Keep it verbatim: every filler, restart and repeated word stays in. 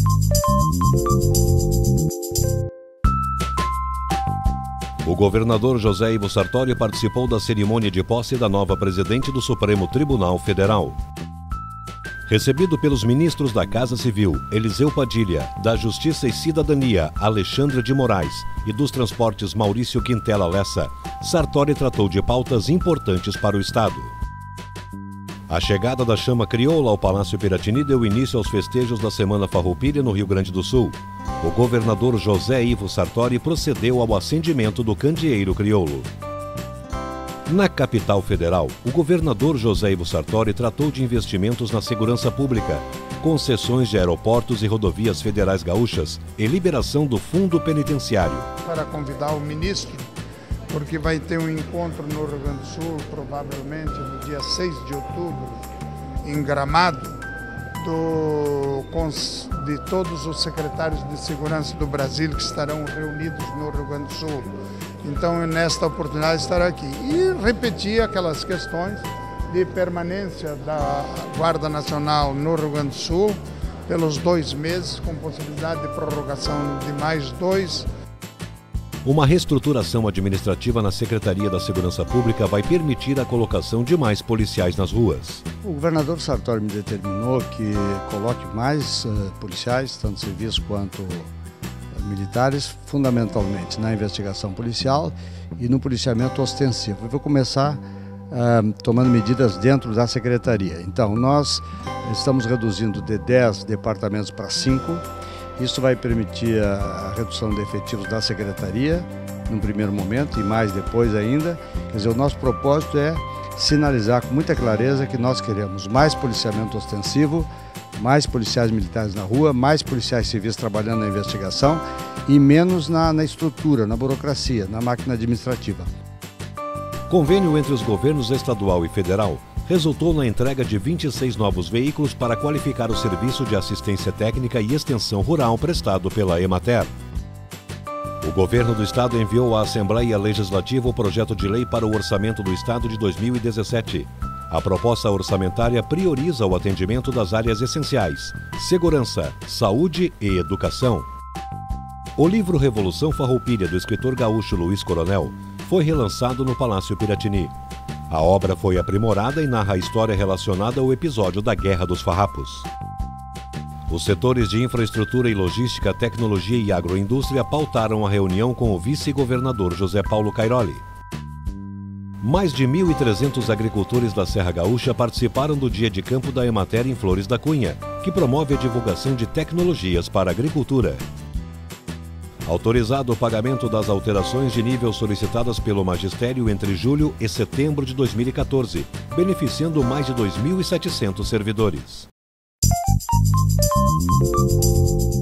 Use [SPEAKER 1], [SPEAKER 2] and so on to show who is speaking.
[SPEAKER 1] O governador José Ivo Sartori participou da cerimônia de posse da nova presidente do Supremo Tribunal Federal. Recebido pelos ministros da Casa Civil, Eliseu Padilha, da Justiça e Cidadania, Alexandre de Moraes, e dos Transportes, Maurício Quintela Lessa, Sartori tratou de pautas importantes para o Estado. A chegada da chama crioula ao Palácio Piratini deu início aos festejos da Semana Farroupilha no Rio Grande do Sul. O governador José Ivo Sartori procedeu ao acendimento do candeeiro crioulo. Na capital federal, o governador José Ivo Sartori tratou de investimentos na segurança pública, concessões de aeroportos e rodovias federais gaúchas e liberação do fundo penitenciário.
[SPEAKER 2] Para convidar o ministro, porque vai ter um encontro no Rio Grande do Sul, provavelmente no dia seis de outubro, em Gramado, do, de todos os secretários de segurança do Brasil que estarão reunidos no Rio Grande do Sul. Então, nesta oportunidade, estará aqui. E repetir aquelas questões de permanência da Guarda Nacional no Rio Grande do Sul pelos dois meses, com possibilidade de prorrogação de mais dois.
[SPEAKER 1] Uma reestruturação administrativa na Secretaria da Segurança Pública vai permitir a colocação de mais policiais nas ruas.
[SPEAKER 3] O governador Sartori me determinou que coloque mais uh, policiais, tanto civis quanto militares, fundamentalmente na investigação policial e no policiamento ostensivo. Eu vou começar uh, tomando medidas dentro da Secretaria. Então, nós estamos reduzindo de dez departamentos para cinco. Isso vai permitir a, a redução de efetivos da Secretaria, num primeiro momento, e mais depois ainda. Quer dizer, o nosso propósito é sinalizar com muita clareza que nós queremos mais policiamento ostensivo, mais policiais militares na rua, mais policiais civis trabalhando na investigação e menos na, na estrutura, na burocracia, na máquina administrativa.
[SPEAKER 1] Convênio entre os governos estadual e federal resultou na entrega de vinte e seis novos veículos para qualificar o serviço de assistência técnica e extensão rural prestado pela Emater. O governo do estado enviou à Assembleia Legislativa o projeto de lei para o orçamento do estado de dois mil e dezessete. A proposta orçamentária prioriza o atendimento das áreas essenciais: segurança, saúde e educação. O livro Revolução Farroupilha, do escritor gaúcho Luiz Coronel, foi relançado no Palácio Piratini. A obra foi aprimorada e narra a história relacionada ao episódio da Guerra dos Farrapos. Os setores de infraestrutura e logística, tecnologia e agroindústria pautaram a reunião com o vice-governador José Paulo Cairoli. Mais de mil e trezentos agricultores da Serra Gaúcha participaram do Dia de Campo da Emater em Flores da Cunha, que promove a divulgação de tecnologias para a agricultura. Autorizado o pagamento das alterações de nível solicitadas pelo Magistério entre julho e setembro de dois mil e quatorze, beneficiando mais de dois mil e setecentos servidores.